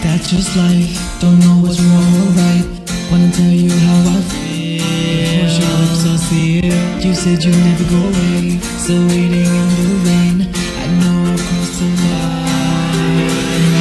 Got just life, don't know what's wrong or right. Wanna tell you how I feel. Push your lips are sealed. You said you'd never go away. Still waiting in the rain. I know I've crossed the line.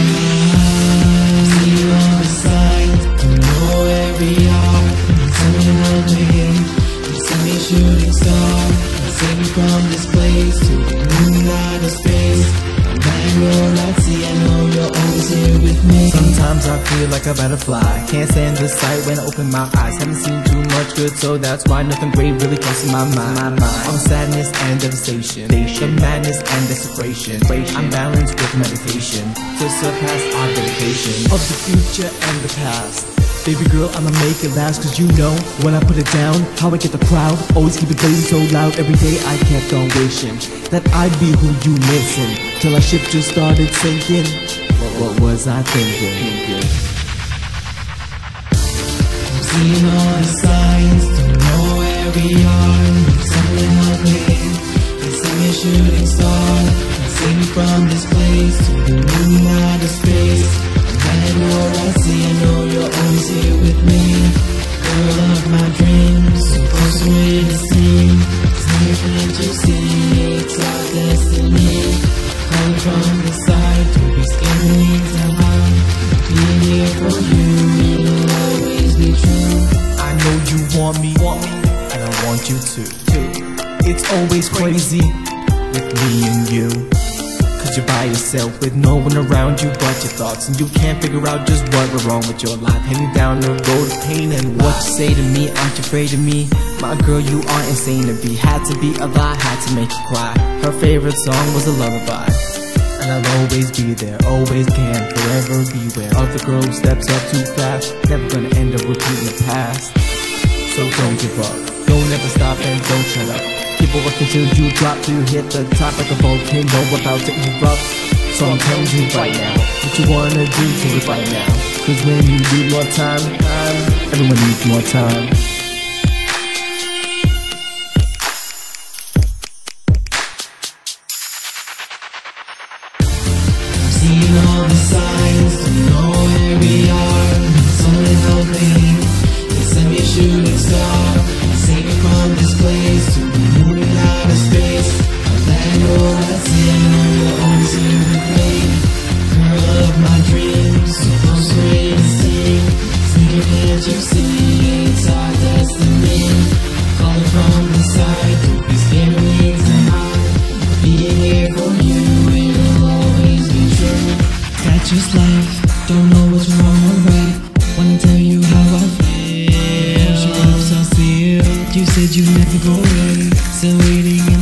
See you on the signs, don't know where we are. Tell me how to hit. You send me shooting star. Save me from this place to the moon outer space. Bangalore, I'd see, I know you're always here with me. Sometimes I feel like a butterfly. Can't stand the sight when I open my eyes. Haven't seen too much good, so that's why nothing great really crosses my mind. I'm sadness and devastation, the madness and desperation. I'm balanced with meditation to surpass our dedication of the future and the past. Baby girl, I'ma make it last, cause you know when I put it down, how I get the crowd. Always keep it blazing so loud, every day I kept on wishing that I'd be who you missing, till our ship just started sinking. What was I thinking? I'm seeing all the signs, don't know where we are. Something help me, they send me a shooting star. Save me from this place to the moon outer space. Bangalore, I see, I know you're always here with me. Girl of my dreams, so close to where to see. Can't you see, it's our destiny. Calling from the side, don't be scared of me to hide. Being here for you, it'll always be true. I know you want me, and I want you to. It's always crazy with me and you, cause you're by yourself with no one around you but your thoughts, and you can't figure out just what was wrong with your life. Heading down the road of pain, and what you say to me, aren't you afraid of me? My girl, you are insane to be. Had to be a lie, had to make you cry. Her favorite song was a lullaby, and I'll always be there, always can, forever beware. Other girl who steps up too fast, never gonna end up repeating the past. So don't give up, don't ever stop, and don't shut up. Keep on working till you drop, till you hit the top like a volcano about to erupt. So I'm telling you right now, what you wanna do to it right now. Cause when you need more time, everyone needs more time. Seeing all the signs, don't know where we are. Someone help me, they send me a shooting star. Save me from this place to the moon outer space. Bangalore, I see, I know you're always here with me. Girl of my dreams, so close to where to see. Can't you see, it's our destiny. Calling from the side, don't be scared of me to hide. Being here for you, it'll always be true. Got just life, don't know what's wrong or right. Wanna tell you how I feel. Push your lips are sealed. You said you'd never go away. Still waiting.